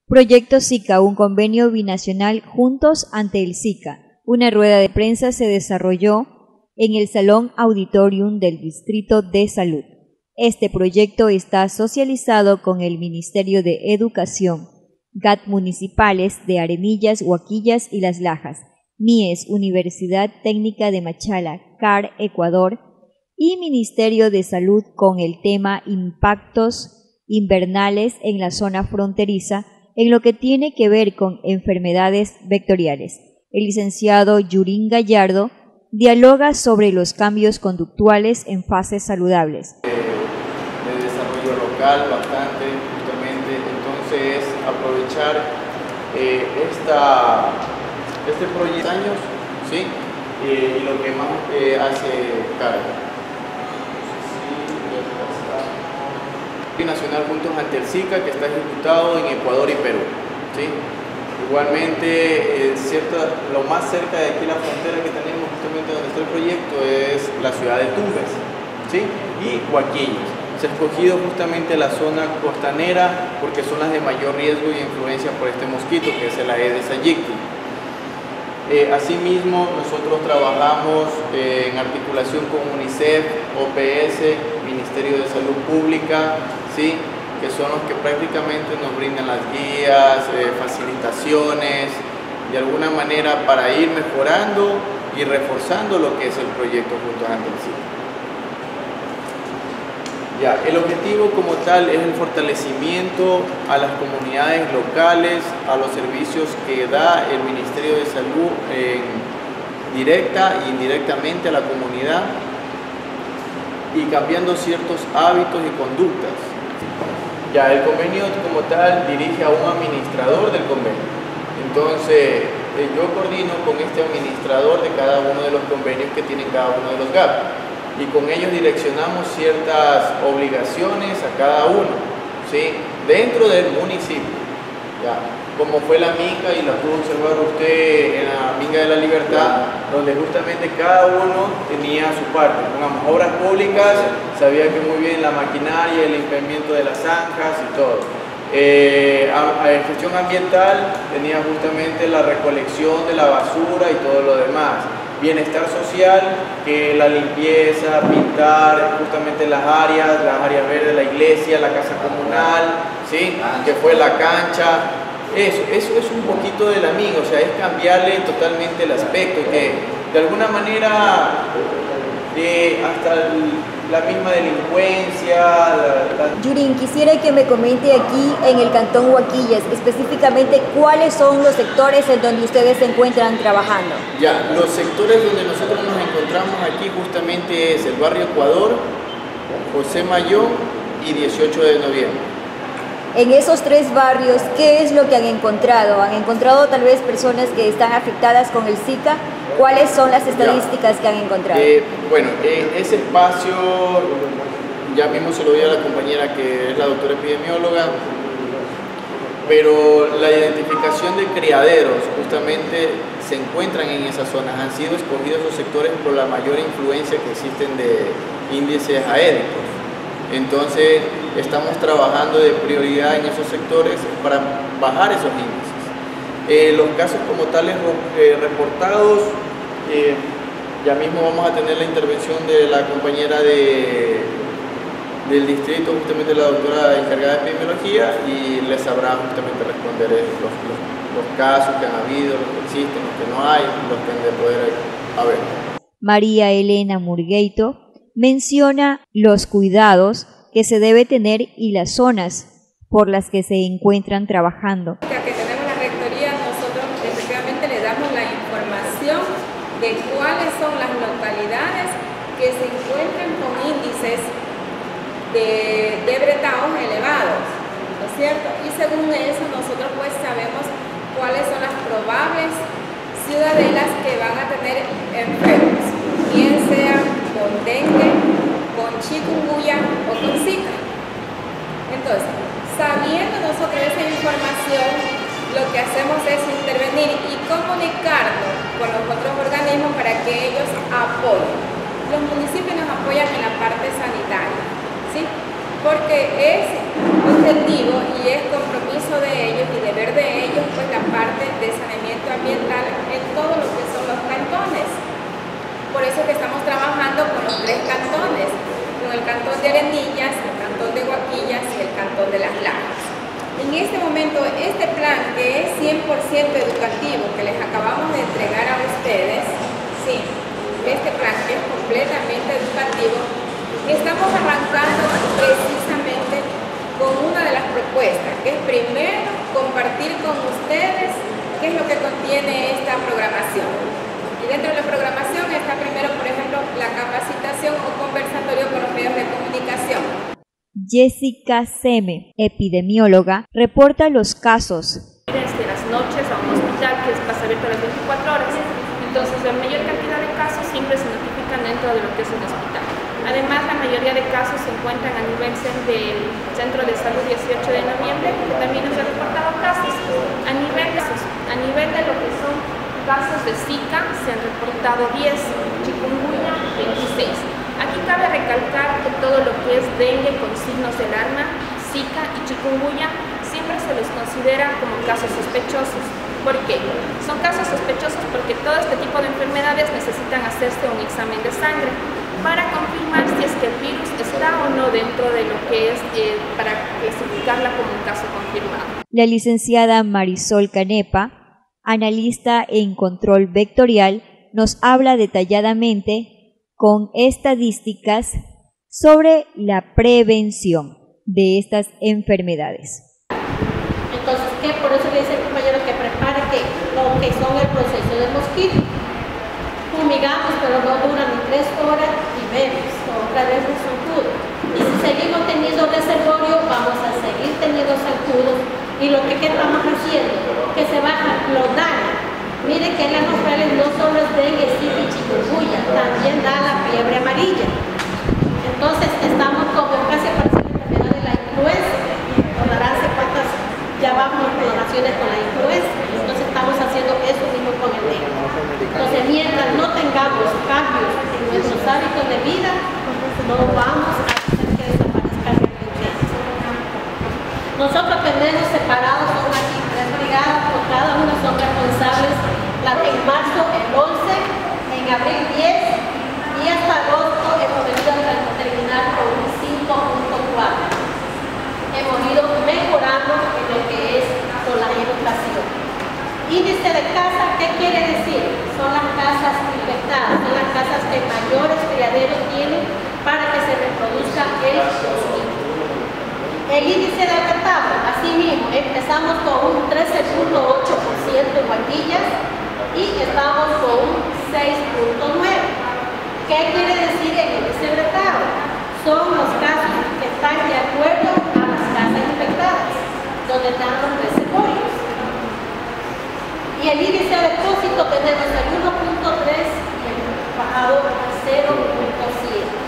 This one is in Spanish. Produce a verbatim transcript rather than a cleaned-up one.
Proyecto Zika, un convenio binacional Juntos ante el Zika. Una rueda de prensa se desarrolló en el Salón Auditorium del Distrito de Salud. Este proyecto está socializado con el Ministerio de Educación, G A T municipales de Arenillas, Huaquillas y Las Lajas, M I E S, Universidad Técnica de Machala, C A R, Ecuador, y Ministerio de Salud con el tema Impactos invernales en la zona fronteriza en lo que tiene que ver con enfermedades vectoriales. El licenciado Yurín Gallardo dialoga sobre los cambios conductuales en fases saludables. De, de desarrollo local bastante, justamente, entonces aprovechar eh, esta, este proyecto de años, ¿sí? Eh, y lo que más eh, hace cargo. Nacional Juntos ante el Zika, que está ejecutado en Ecuador y Perú, ¿sí? Igualmente, eh, cierta, lo más cerca de aquí la frontera que tenemos justamente donde está el proyecto es la ciudad de Tumbes, ¿sí? Y Huaquillas. Se ha escogido justamente la zona costanera porque son las de mayor riesgo y influencia por este mosquito, que es el Aedes aegypti. Eh, asimismo, nosotros trabajamos eh, en articulación con UNICEF, O P S, Ministerio de Salud Pública, ¿sí? Que son los que prácticamente nos brindan las guías, eh, facilitaciones, de alguna manera para ir mejorando y reforzando lo que es el proyecto Juntos ante el Zika. Ya, el objetivo como tal es el fortalecimiento a las comunidades locales, a los servicios que da el Ministerio de Salud eh, directa e indirectamente a la comunidad y cambiando ciertos hábitos y conductas. Ya, el convenio como tal dirige a un administrador del convenio. Entonces, eh, yo coordino con este administrador de cada uno de los convenios que tienen cada uno de los G A P. Y con ellos direccionamos ciertas obligaciones a cada uno, ¿sí? Dentro del municipio, ¿ya? Como fue la minga, y la pudo observar usted en la minga de la Libertad, donde justamente cada uno tenía su parte. Pongamos, obras públicas, sabía que muy bien la maquinaria, el limpiamiento de las zanjas y todo. Eh, a, a gestión ambiental tenía justamente la recolección de la basura y todo lo demás. Bienestar social, que la limpieza, pintar justamente las áreas, las áreas verdes, la iglesia, la casa comunal, ¿sí? Que fue la cancha. Eso, eso es un poquito del amigo, o sea, es cambiarle totalmente el aspecto, que de alguna manera eh, hasta el, la misma delincuencia. La, la... Yurín, quisiera que me comente aquí en el Cantón Huaquillas, específicamente cuáles son los sectores en donde ustedes se encuentran trabajando. Ya, los sectores donde nosotros nos encontramos aquí justamente es el barrio Ecuador, José Mayón y dieciocho de noviembre. En esos tres barrios, ¿qué es lo que han encontrado? ¿Han encontrado tal vez personas que están afectadas con el Zika? ¿Cuáles son las estadísticas ya. que han encontrado? Eh, bueno, eh, ese espacio, ya mismo se lo doy a la compañera que es la doctora epidemióloga, pero la identificación de criaderos justamente se encuentran en esas zonas. Han sido escogidos esos sectores por la mayor influencia que existen de índices aédicos. Entonces, estamos trabajando de prioridad en esos sectores para bajar esos índices. Eh, los casos como tales eh, reportados, eh, ya mismo vamos a tener la intervención de la compañera de, del distrito, justamente la doctora encargada de epidemiología, y les sabrá justamente responder los, los, los casos que han habido, los que existen, los que no hay, los que han de poder haber. María Elena Murgueito menciona los cuidados que se debe tener y las zonas por las que se encuentran trabajando. Ya que tenemos la rectoría, nosotros efectivamente le damos la información de cuáles son las localidades que se encuentran con índices de, de bretados elevados, ¿no es cierto? Y según eso nosotros pues sabemos cuáles son las probables ciudadelas que van a tener enfermos, bien sea con dengue, con chikungunya o con Zika. Entonces, sabiendo nosotros esa información, lo que hacemos es intervenir y comunicarnos con los otros organismos para que ellos apoyen. Los municipios nos apoyan en la parte sanitaria, ¿sí? Porque es objetivo y es compromiso de ellos y deber eso que estamos trabajando con los tres cantones, con el cantón de Arenillas, el cantón de Huaquillas y el cantón de Las Lajas. En este momento, este plan que es cien por ciento educativo, que les acabamos de entregar a ustedes, sí, este plan que es completamente educativo, estamos arrancando precisamente con una de las propuestas, que es primero compartir con ustedes qué es lo que contiene esta programación. Y dentro de la programación está primero, por ejemplo, la capacitación o conversatorio con los medios de comunicación. Jessica Seme, epidemióloga, reporta los casos. De las noches a un hospital que pasa abierto a las veinticuatro horas, entonces la mayor cantidad de casos siempre se notifican dentro de lo que es un hospital. Además, la mayoría de casos se encuentran a nivel del Centro de Salud dieciocho de noviembre, que también nos ha reportado casos. A nivel, a nivel de lo que son casos de Zika, se han reportado diez, chikungunya veintiséis. Aquí cabe recalcar que todo lo que es dengue con signos de alarma, Zika y chikungunya siempre se los considera como casos sospechosos. ¿Por qué? Son casos sospechosos porque todo este tipo de enfermedades necesitan hacerse un examen de sangre para confirmar si es que el virus está o no dentro de lo que es eh, para clasificarla como un caso confirmado. La licenciada Marisol Canepa, analista en control vectorial, nos habla detalladamente con estadísticas sobre la prevención de estas enfermedades. Entonces, ¿qué? Por eso le dice el compañero que prepare que lo que son el proceso del mosquito. Fumigamos, pero no duran ni tres horas y vemos, otra vez el zancudo. Y si seguimos teniendo reservorio, vamos a seguir teniendo zancudos. Y lo que ¿qué estamos haciendo? Que se va a clonar. Miren que en las mujeres no solo es dengue, zika y chikungunya, también da la fiebre amarilla. Entonces, estamos como casi apareciendo la enfermedad de la influenza. Recordaránse cuántas ya vamos en clonaciones con la influenza. Entonces, estamos haciendo eso mismo con el dengue. Entonces, mientras no tengamos cambios en nuestros hábitos de vida, no vamos a hacer que desaparezca la influenza. Nosotros tenemos separados, son aquí tres brigadas, por cada una son responsables. La de en marzo el once, en abril diez y hasta agosto hemos venido a terminar con un cinco punto cuatro. Hemos ido mejorando en lo que es con la educación. Índice de casa, ¿qué quiere decir? Son las casas infectadas, son las casas que mayores criaderos tienen para que se reproduzca el mosquito. El índice de afectado, así mismo, empezamos con un trece punto ocho por ciento en Huaquillas y estamos con un seis punto nueve por ciento. ¿Qué quiere decir el índice de afectado? Son los casos que están de acuerdo a las casas infectadas, donde están los reservorios. Y el índice de depósito tenemos el uno punto tres y el bajado a cero punto siete.